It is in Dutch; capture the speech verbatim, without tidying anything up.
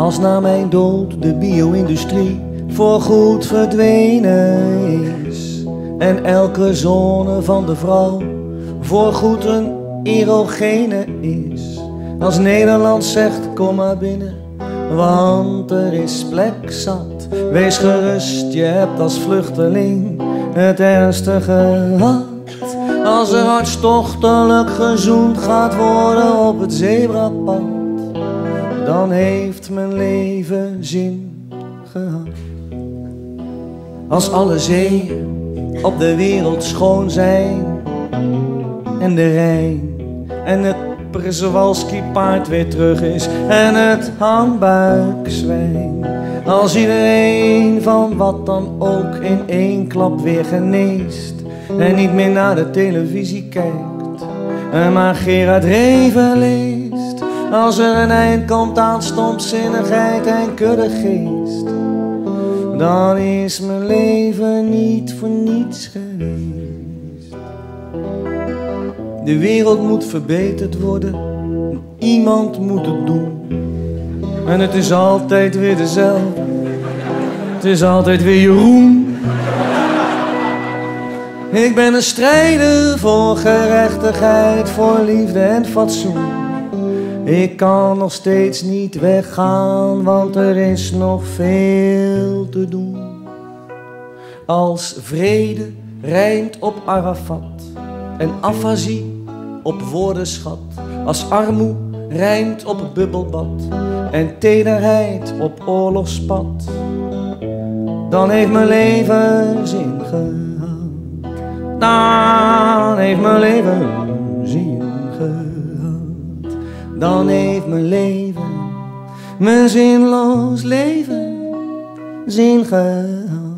Als na mijn dood de bio-industrie voorgoed verdwenen is en elke zone van de vrouw voorgoed een erogene is. Als Nederland zegt kom maar binnen, want er is plek zat. Wees gerust, je hebt als vluchteling het ernstige gehad. Als er hartstochtelijk gezoend gaat worden op het zebrapad, dan heeft mijn leven zin gehad. Als alle zeeën op de wereld schoon zijn en de Rijn en het Przewalski paard weer terug is en het hangbuikzwijn. Als iedereen van wat dan ook in één klap weer geneest en niet meer naar de televisie kijkt en maar Gerard Reven leest. Als er een eind komt aan stomzinnigheid en kuddegeest, dan is mijn leven niet voor niets geweest. De wereld moet verbeterd worden, iemand moet het doen. En het is altijd weer dezelfde, het is altijd weer Jeroen. Ik ben een strijder voor gerechtigheid, voor liefde en fatsoen. Ik kan nog steeds niet weggaan, want er is nog veel te doen. Als vrede rijmt op Arafat en afasie op woordenschat. Als armoe rijmt op bubbelbad en tederheid op oorlogspad, dan heeft mijn leven zin gehad. Dan heeft mijn leven zin gehad. Dan heeft mijn leven, mijn zinloos leven, zin gehad.